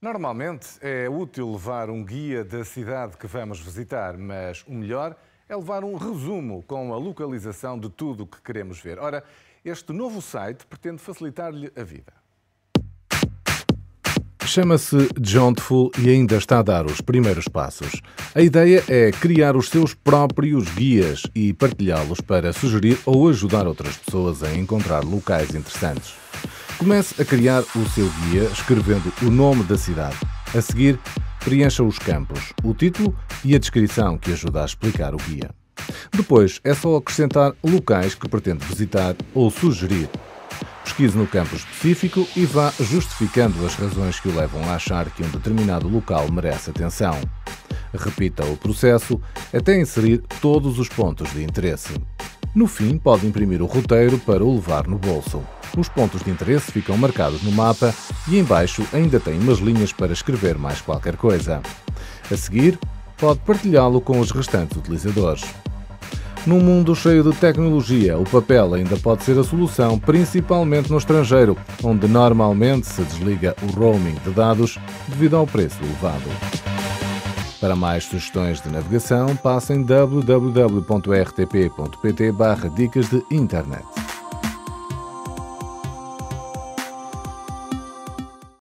Normalmente é útil levar um guia da cidade que vamos visitar, mas o melhor é levar um resumo com a localização de tudo o que queremos ver. Ora, este novo site pretende facilitar-lhe a vida. Chama-se Jauntful e ainda está a dar os primeiros passos. A ideia é criar os seus próprios guias e partilhá-los para sugerir ou ajudar outras pessoas a encontrar locais interessantes. Comece a criar o seu guia escrevendo o nome da cidade. A seguir, preencha os campos, o título e a descrição que ajuda a explicar o guia. Depois, é só acrescentar locais que pretende visitar ou sugerir. Pesquise no campo específico e vá justificando as razões que o levam a achar que um determinado local merece atenção. Repita o processo até inserir todos os pontos de interesse. No fim, pode imprimir o roteiro para o levar no bolso. Os pontos de interesse ficam marcados no mapa e embaixo ainda tem umas linhas para escrever mais qualquer coisa. A seguir, pode partilhá-lo com os restantes utilizadores. Num mundo cheio de tecnologia, o papel ainda pode ser a solução, principalmente no estrangeiro, onde normalmente se desliga o roaming de dados devido ao preço elevado. Para mais sugestões de navegação, passe em www.rtp.pt/dicas de internet.